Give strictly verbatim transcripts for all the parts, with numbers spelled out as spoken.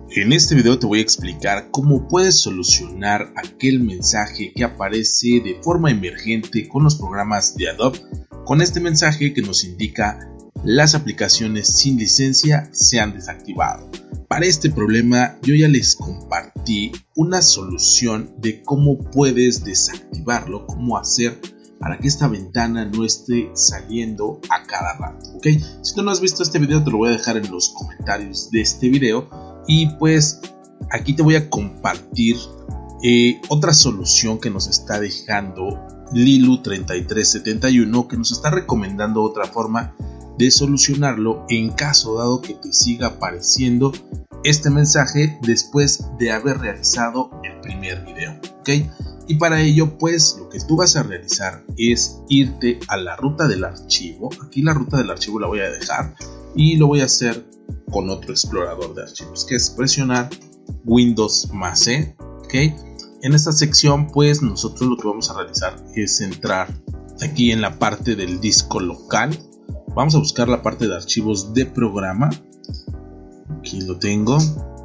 En este video te voy a explicar cómo puedes solucionar aquel mensaje que aparece de forma emergente con los programas de Adobe, con este mensaje que nos indica las aplicaciones sin licencia se han desactivado. Para este problema yo ya les compartí una solución de cómo puedes desactivarlo, cómo hacer para que esta ventana no esté saliendo a cada rato, ¿ok? Si tú no has visto este video te lo voy a dejar en los comentarios de este video. Y pues aquí te voy a compartir eh, otra solución que nos está dejando Lilu treinta y tres setenta y uno, que nos está recomendando otra forma de solucionarlo en caso dado que te siga apareciendo este mensaje después de haber realizado el primer video, ¿ok? Y para ello pues lo que tú vas a realizar es irte a la ruta del archivo. Aquí la ruta del archivo la voy a dejar y lo voy a hacer con otro explorador de archivos, que es presionar Windows más C, ¿ok? En esta sección pues nosotros lo que vamos a realizar es entrar aquí en la parte del disco local. Vamos a buscar la parte de archivos de programa. Aquí lo tengo.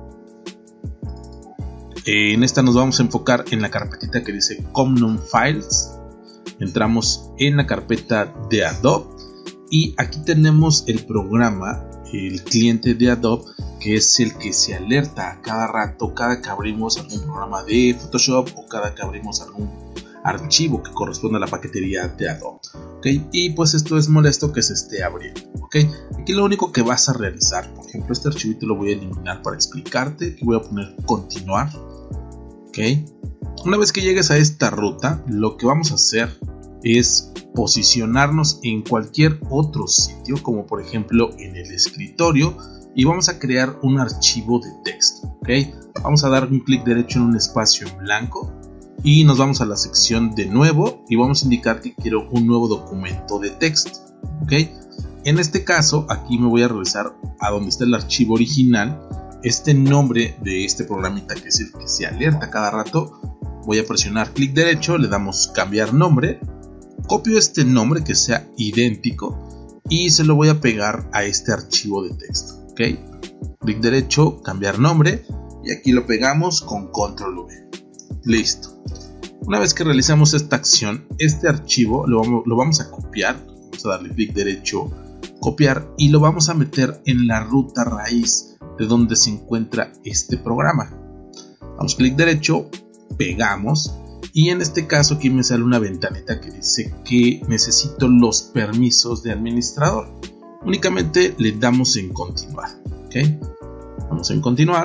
En esta nos vamos a enfocar en la carpetita que dice Common Files. Entramos en la carpeta de Adobe y aquí tenemos el programa, el cliente de Adobe, que es el que se alerta a cada rato, cada que abrimos algún programa de Photoshop o cada que abrimos algún archivo que corresponde a la paquetería de Adobe, ¿okay? Y pues esto es molesto que se esté abriendo, ¿okay? Aquí lo único que vas a realizar, por ejemplo este archivito lo voy a eliminar para explicarte, y voy a poner continuar, ¿okay? Una vez que llegues a esta ruta, lo que vamos a hacer es posicionarnos en cualquier otro sitio, como por ejemplo en el escritorio, y vamos a crear un archivo de texto, ¿ok? Vamos a dar un clic derecho en un espacio en blanco y nos vamos a la sección de nuevo y vamos a indicar que quiero un nuevo documento de texto, ¿ok? En este caso aquí me voy a regresar a donde está el archivo original, este nombre de este programita que es el que se alerta cada rato. Voy a presionar clic derecho, le damos cambiar nombre. Copio este nombre que sea idéntico y se lo voy a pegar a este archivo de texto, ¿ok? Clic derecho, cambiar nombre y aquí lo pegamos con control V. Listo. Una vez que realizamos esta acción, este archivo lo vamos, lo vamos a copiar. Vamos a darle clic derecho, copiar y lo vamos a meter en la ruta raíz de donde se encuentra este programa. Damos clic derecho, pegamos. Y en este caso aquí me sale una ventanita que dice que necesito los permisos de administrador. Únicamente le damos en continuar, ¿ok? Vamos en continuar.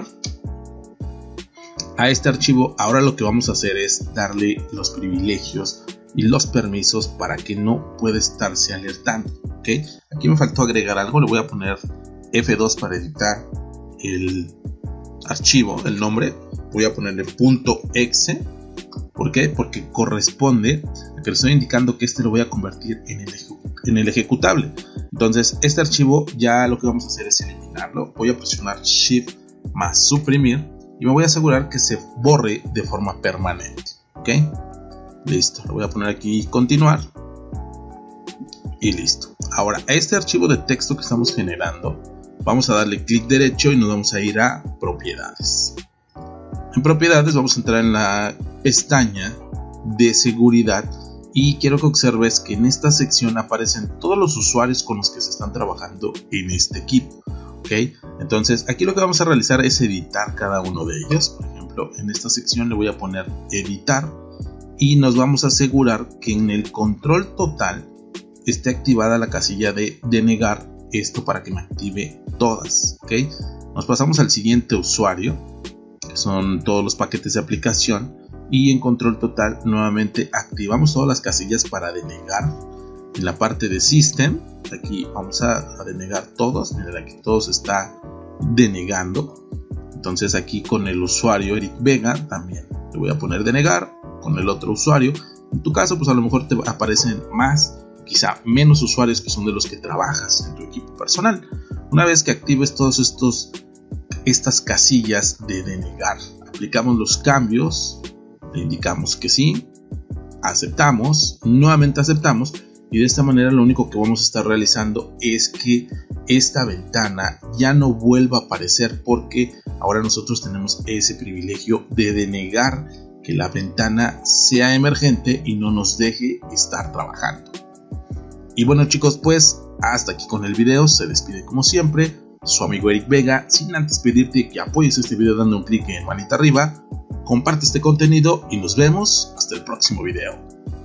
A este archivo ahora lo que vamos a hacer es darle los privilegios y los permisos para que no pueda estarse alertando, ¿ok? Aquí me faltó agregar algo, le voy a poner F dos para editar el archivo, el nombre. Voy a ponerle .exe. ¿Por qué? Porque corresponde a que le estoy indicando que este lo voy a convertir en el, en el ejecutable. Entonces este archivo ya lo que vamos a hacer es eliminarlo. Voy a presionar Shift más suprimir y me voy a asegurar que se borre de forma permanente, ¿ok? Listo, lo voy a poner aquí continuar y listo. Ahora a este archivo de texto que estamos generando vamos a darle clic derecho y nos vamos a ir a propiedades. En propiedades vamos a entrar en la pestaña de seguridad y quiero que observes que en esta sección aparecen todos los usuarios con los que se están trabajando en este equipo, ¿ok? Entonces aquí lo que vamos a realizar es editar cada uno de ellos. Por ejemplo, en esta sección le voy a poner editar y nos vamos a asegurar que en el control total esté activada la casilla de denegar esto para que me active todas, ¿ok? Nos pasamos al siguiente usuario, que son todos los paquetes de aplicación, y en control total nuevamente activamos todas las casillas para denegar. En la parte de System aquí vamos a, a denegar todos. Miren, aquí todos está denegando. Entonces aquí con el usuario Eric Vega también le voy a poner denegar. Con el otro usuario, en tu caso pues a lo mejor te aparecen más, quizá menos usuarios que son de los que trabajas en tu equipo personal. Una vez que actives todos estos estas casillas de denegar, aplicamos los cambios, le indicamos que sí, aceptamos, nuevamente aceptamos y de esta manera lo único que vamos a estar realizando es que esta ventana ya no vuelva a aparecer, porque ahora nosotros tenemos ese privilegio de denegar que la ventana sea emergente y no nos deje estar trabajando. Y bueno chicos, pues hasta aquí con el video. Se despide como siempre su amigo Eric Vega, sin antes pedirte que apoyes este video dando un clic en manita arriba, comparte este contenido y nos vemos hasta el próximo video.